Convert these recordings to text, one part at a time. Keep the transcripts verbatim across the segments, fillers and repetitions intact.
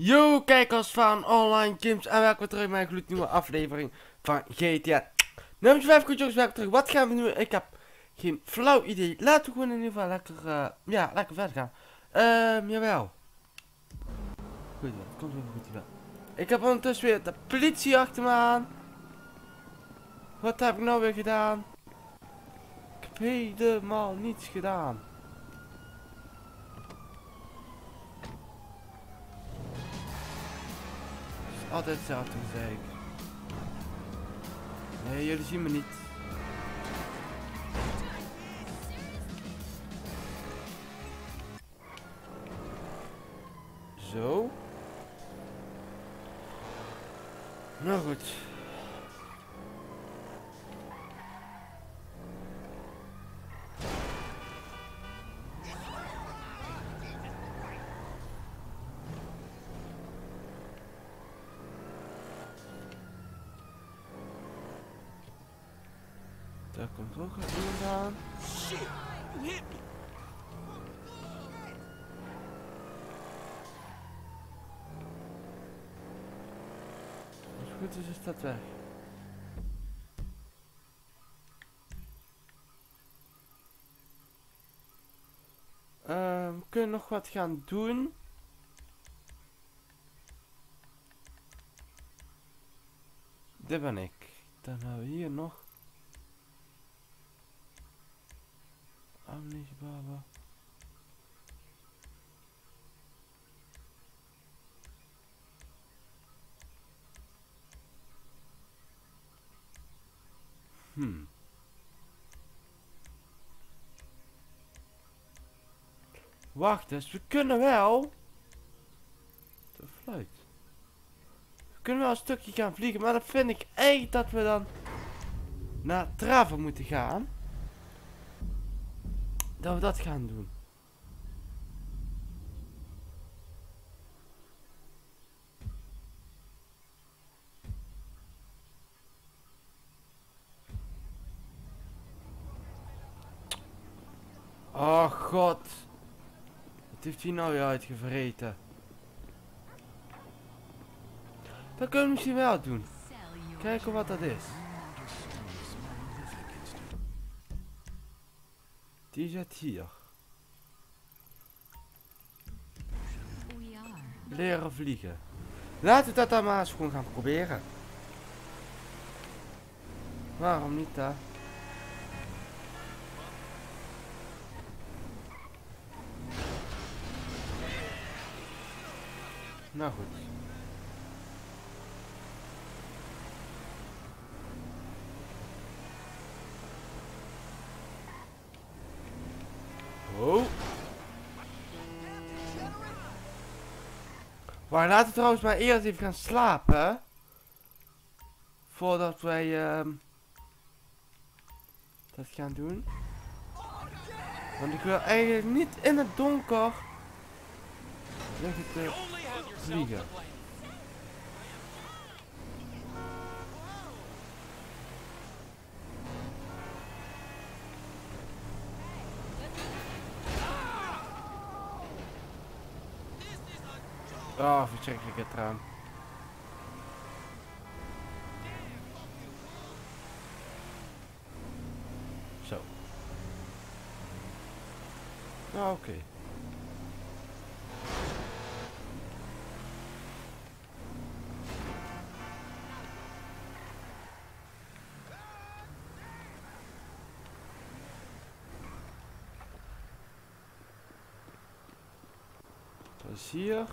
Yo kijkers van Online Games en welkom terug bij een gloednieuwe aflevering van G T A. Nummer vijf, goed jongens, welkom terug. Wat gaan we nu? Ik heb geen flauw idee. Laten we gewoon in ieder geval lekker, uh, ja, lekker verder gaan. Ehm, uh, jawel. Goed, het komt wel goed, jawel. Ik heb ondertussen weer de politie achter me aan. Wat heb ik nou weer gedaan? Ik heb helemaal niets gedaan. Altijd hetzelfde, zeg ik. Nee, jullie zien me niet. Zo. Nou goed. Daar komt ook iemand aan. Shit, you hit me. Als het goed is, is dat weg. Uh, we kunnen nog wat gaan doen. Dit ben ik. Dan hebben we hier nog. Amnesie baba. Hmm. Wacht eens, we kunnen wel. De fluit. We kunnen wel een stukje gaan vliegen, maar dan vind ik eigenlijk dat we dan naar Trava moeten gaan. Dat we dat gaan doen. Oh god. Wat heeft hij nou weer uitgevreten? Dat kunnen we misschien wel doen. Kijken wat dat is. Die zit hier. Leren vliegen. Laten we dat dan maar eens gewoon gaan proberen. Waarom niet daar? Nou goed. Oh. Maar laten we trouwens maar eerst even gaan slapen. Voordat wij uh, dat gaan doen. Want ik wil eigenlijk niet in het donker liggen te vliegen. Oh, verschrikkelijke traan. Zo. Nou, oké. Okay. Dat is hier.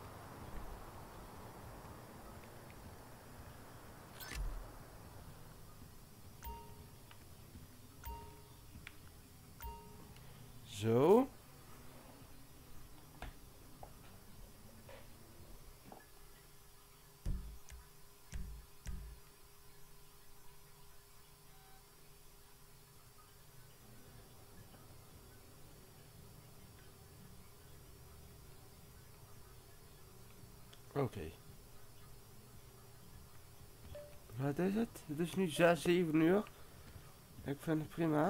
Zo. Oké. Okay. Wat is het? Het is nu zes, zeven uur. Ik vind het prima.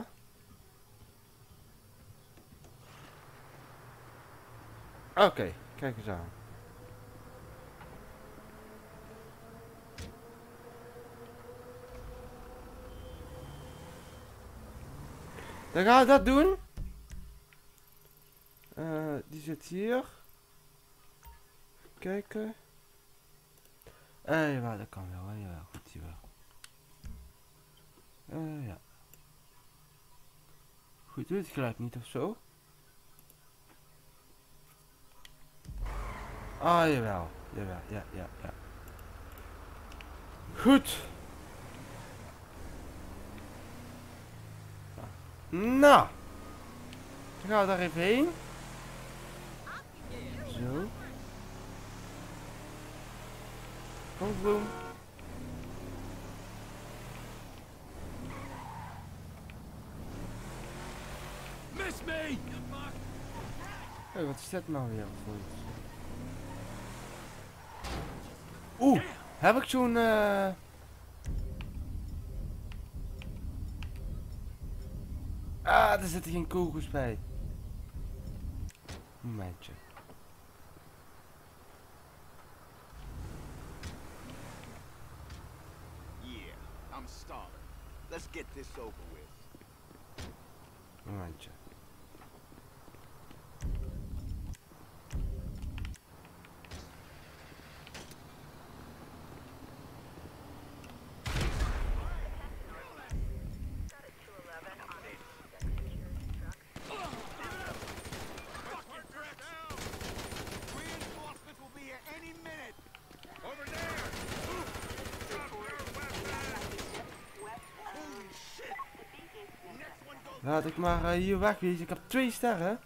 Oké, okay, kijk eens aan. Dan gaan we dat doen. Uh, die zit hier. Kijken. Eh, uh, ja, dat kan wel, hè. Ja, goed, hier wel. Eh, uh, ja. Goed, doe het geluid niet of zo. Ah, jawel. Jawel, ja, ja, ja. Goed. Nou. Dan gaan we daar even heen. Zo. Kom, bloem. Miss me! Hey, wat is dat nou weer voor iets? Oeh, heb ik zo'n... Uh... Ah, er zitten geen kogels bij. Momentje. Yeah, I'm starving. Let's get this over with. Momentje. Laat ik maar uh, hier wegwezen. Ik heb twee sterren.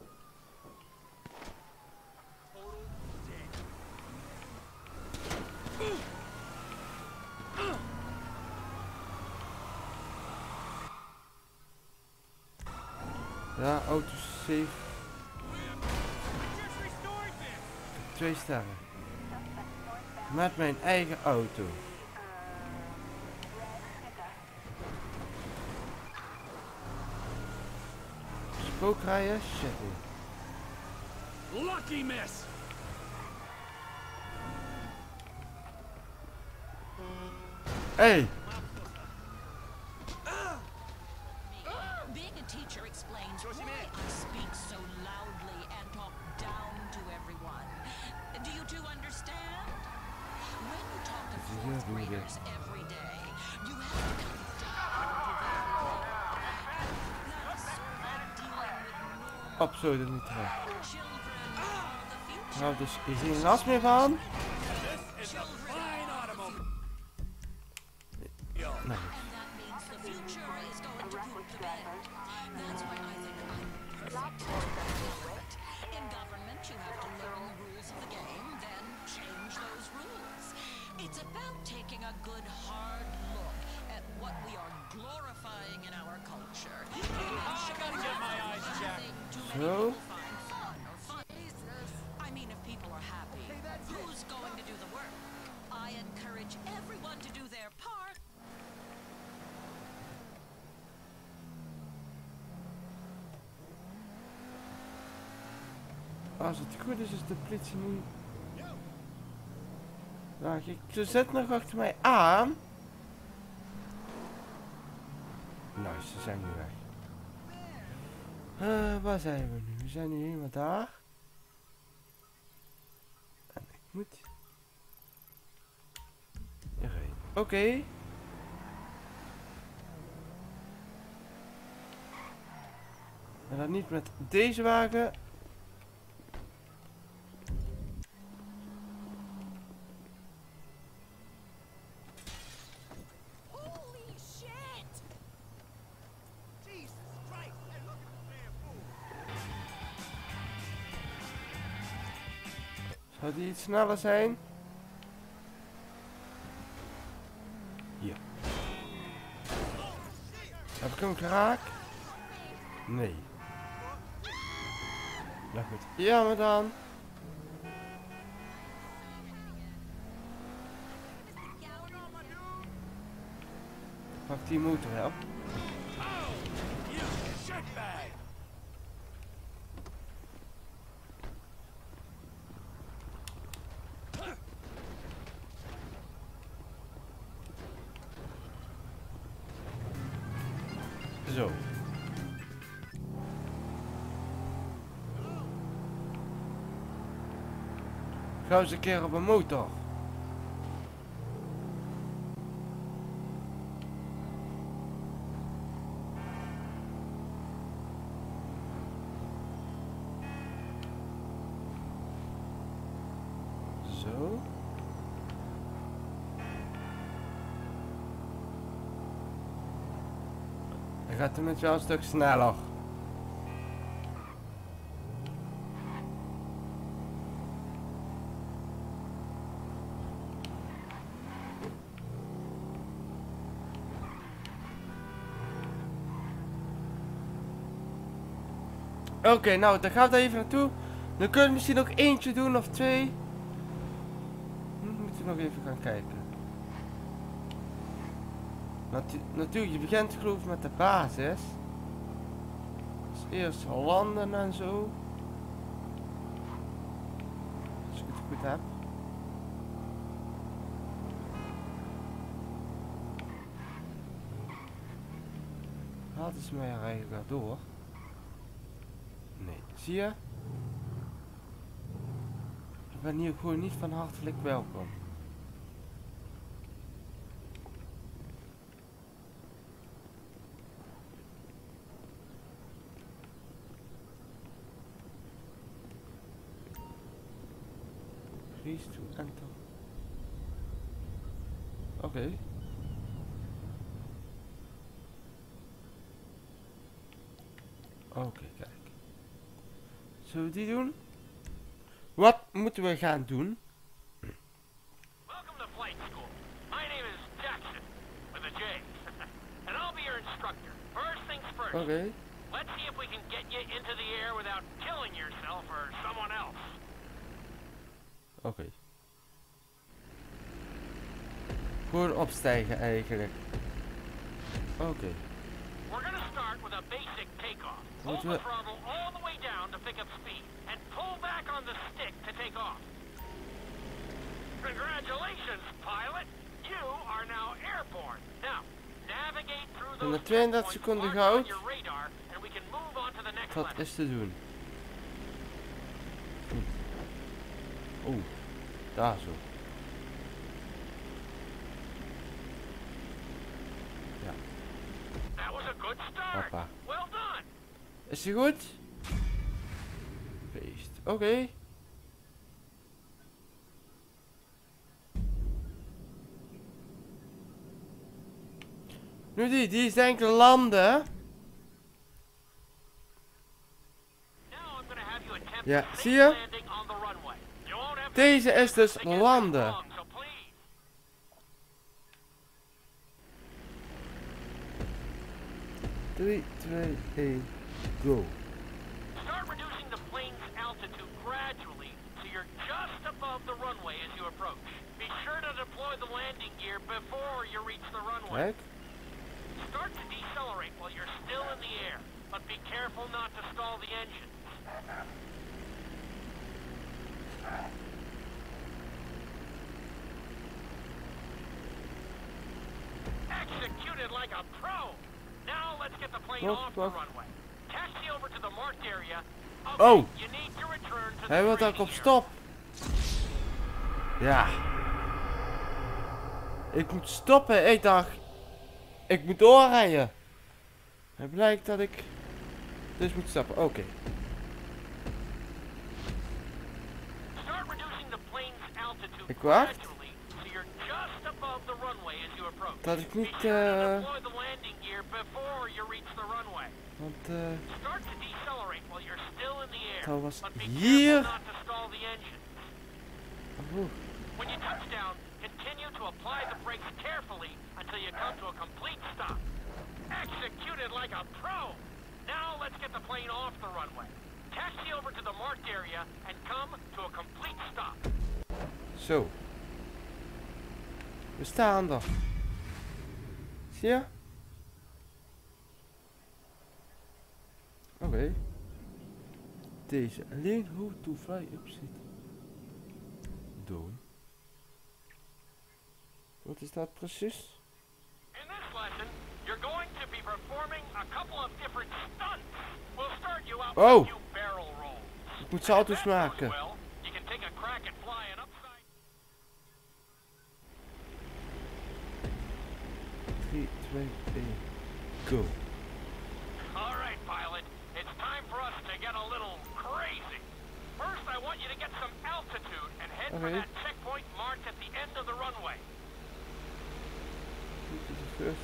Ja, auto safe. Twee sterren. Met mijn eigen auto. Spookrijden? Shit. Lucky miss! Hey! Being a teacher explains why I speak so loudly and talk down to everyone. Do you two understand? When you talk to fourth graders every day, you have to come down to their level. That's like dealing with normal Absoluut niet terug. children are the future. Nou, dus is hier geen last meer van. Nee. And that means the future is going to poop the bed. That's why I think I'm perfect to do it. In government, you have to learn the rules of the game, then change those rules. It's about taking a good hard look at what we are glorifying in our culture. I gotta get my eyes checked. Too many So? people find fun or fun. I mean, if people are happy, who's going to do the work? I encourage everyone to do their part. Als het goed is, is de politie nu... Wacht, ik ze zit nog achter mij aan. Nou, ze zijn nu weg. Uh, waar zijn we nu? We zijn nu helemaal daar. En ik moet... hierheen. Oké. Okay. En dan niet met deze wagen. Zou die iets sneller zijn? Hier. Heb ik hem geraakt? Nee. Nou goed. Jammer dan. Pak die motor wel. Zo. Ga eens een keer op een motor. Zo. Dan gaat het met jou een stuk sneller. Oké, okay, nou, dan gaan we even naartoe. Dan kunnen we misschien nog eentje doen of twee. Hm, moeten we nog even gaan kijken. Natu natuurlijk, je begint geloof ik met de basis. Dus eerst landen en zo. Als ik het goed heb. Hadden ze mij er eigenlijk door? Nee, zie je? Ik ben hier gewoon niet van hartelijk welkom. Please to enter. Oké. Okay. Oké, okay, kijk. Zullen we die doen? Wat moeten we gaan doen? Welcome to flight school. My name is Jackson, with a J. And I'll be your instructor. First things first. Oké. Okay. Let's see if we can get you into the air without killing yourself or someone else. Oké. Okay. Gewoon opstijgen eigenlijk. Oké. Okay. We're gonna start with a basic takeoff. Hold the throttle all the way down to pick up speed, and pull back on the stick to take off. Congratulations, pilot! You are now airborne. Now, navigate through those tweeëndertig seconden goud. your radar, and we can move on to the next Dat lesson. is te doen. Oeh, daar zo. Ja. That was a good start. Papa. Well done. Is die goed? Feest. Oké. Okay. Nu die, die is denk ik landen. Ja, zie je? Deze is dus landen. drie, twee, één, go. Start reducing the plane's altitude gradually so you're just above the runway as you approach. Be sure to deploy the landing gear before you reach the runway. Kijk. Start to decelerate while you're still in the air, but be careful not to stall the engines. Executed like a pro! Now let's get the plane Wacht, off the wacht. runway. Taxi over to the marked area. Okay, Oh! you need to return to the Hij wil dat ik op training stop. Ja. Ik moet stoppen. Ik dacht, ik moet doorrijden. Het blijkt dat ik dus moet stoppen. Oké. Okay. Start reducing the plane's altitude Ik wacht. gradually so you're just above the runway as you approach. Dat ik Be niet, sure to eh... deploy the landing gear before you reach the runway. Want, eh... Start to decelerate while you're still in the air. Dat was But be hier. careful not to stall the engines. Oeh. When you touch down, continue to apply the brakes carefully until you come to a complete stop. Executed like a pro! Now let's get the plane off the runway. Taxi over to the marked area and come to a complete stop. Zo. We staan er. Zie je? Oké. Okay. Deze alleen hoe to fly up zit. Doen. Wat is dat precies? In this lesson, you're going to be performing a couple of different stunts. We'll start you out with Oh. a few barrel rolls. Ik moet salto's If that goes maken. well, you can take a crack at flying up twee, één, go. All right, pilot. It's time for us to get a little crazy. First, I want you to get some altitude and head for Okay. that checkpoint marked at the end of the runway. This is the first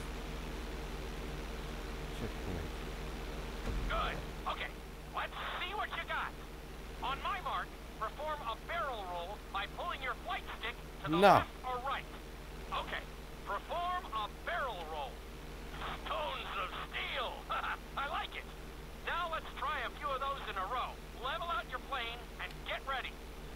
checkpoint. Good. Okay, let's see what you got. On my mark, perform a barrel roll by pulling your flight stick to the No. left or right. Okay, perform a barrel roll. Stones of steel. I like it. Now let's try a few of those in a row. Level out your plane and get ready.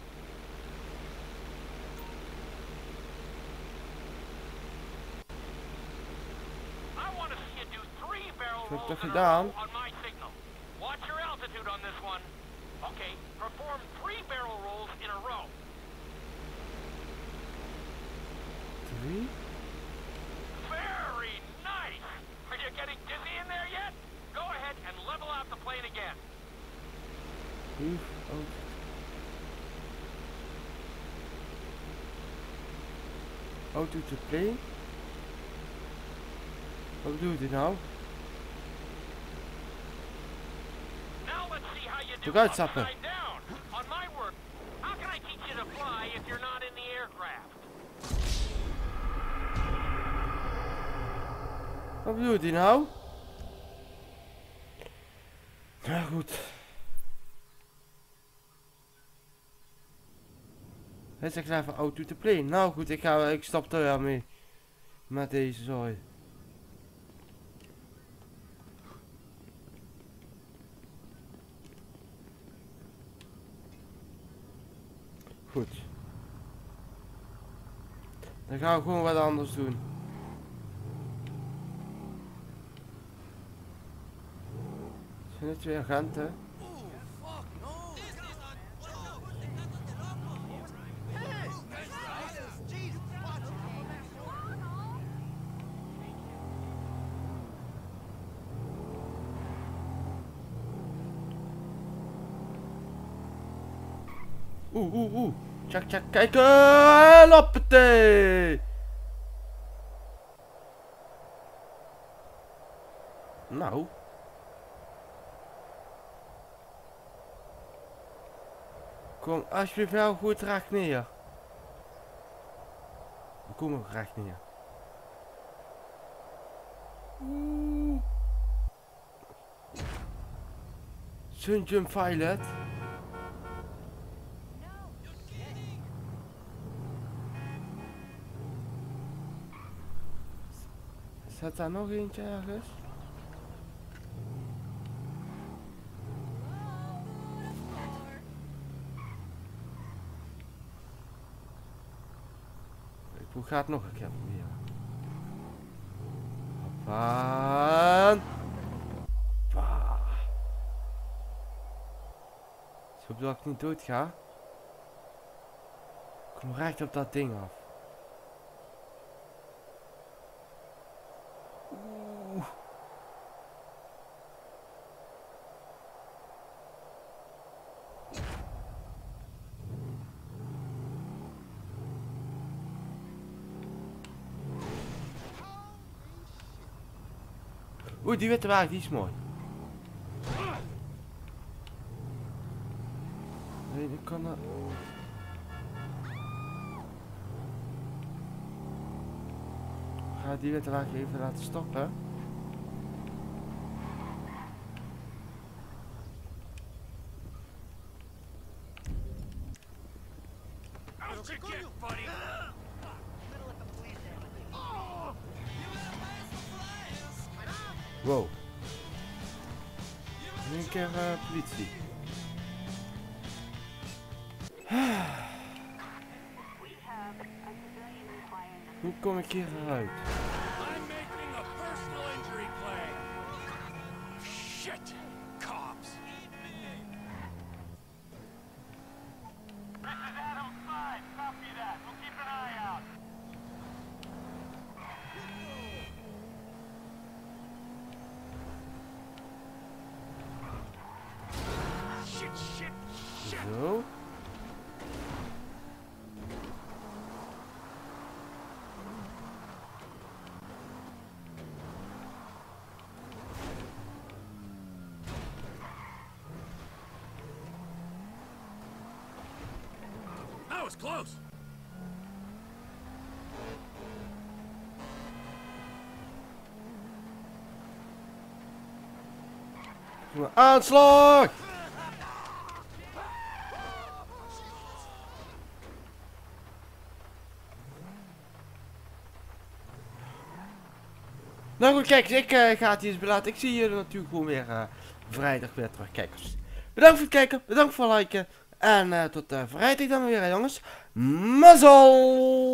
I want to see you do three barrel Heb ik rolls toch in a gedaan? row on my signal. Watch your altitude on this one. Okay, perform three barrel rolls in a row. Drie. Very nice. Are you getting dizzy in there yet? Go ahead and level out the plane again. Move out. Auto to plane. Wat bedoelt dit nou? Now let's see how you do Look out, Sapper. upside down. On my work, how can I teach you to fly if you're not in the aircraft? Wat bedoelt hij nou? Ja goed. Hij zegt even auto to plane. Nou goed, ik, ga, ik stop er wel mee. Met deze zooi. Goed. Dan gaan we gewoon wat anders doen. Zijn er twee agenten? Oeh, oeh, oeh. Tjak, tjak, kijken. Loppatee. Nou. Kom alsjeblieft wel goed recht neer. We komen ook recht neer. Oeh. Zo'n jump pilot. Zat daar nog eentje ergens? Ik ga het nog een keer proberen. Hoppa. Hoppa. Zodat ik niet dood ga. Ik kom recht op dat ding af. Oeh. Oeh, die witte wagen, die is mooi. Nee, ik kan dat... Ik ga die witte wagen even laten stoppen. Out you get, buddy. Wow. Nu een keer uh, politie. Hoe kom ik hier eruit? I'm making a personal injury claim. Shit, cops. This is Adam five. Copy that. We'll keep an eye out. Shit, shit, shit. Zo. was close. Aanslag! Nou goed, kijk, ik uh, ga het hier eens belaten. Ik zie jullie natuurlijk gewoon weer uh, vrijdag weer terug. Kijkers, bedankt voor het kijken, bedankt voor het liken. En uh, tot uh, vrijdag dan weer, jongens. Mazzel!